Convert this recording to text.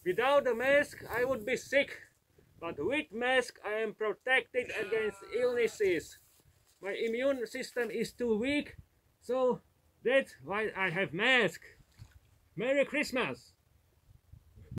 Without a mask, I would be sick. But with mask, I am protected against illnesses. My immune system is too weak, so that's why I have mask. Merry Christmas!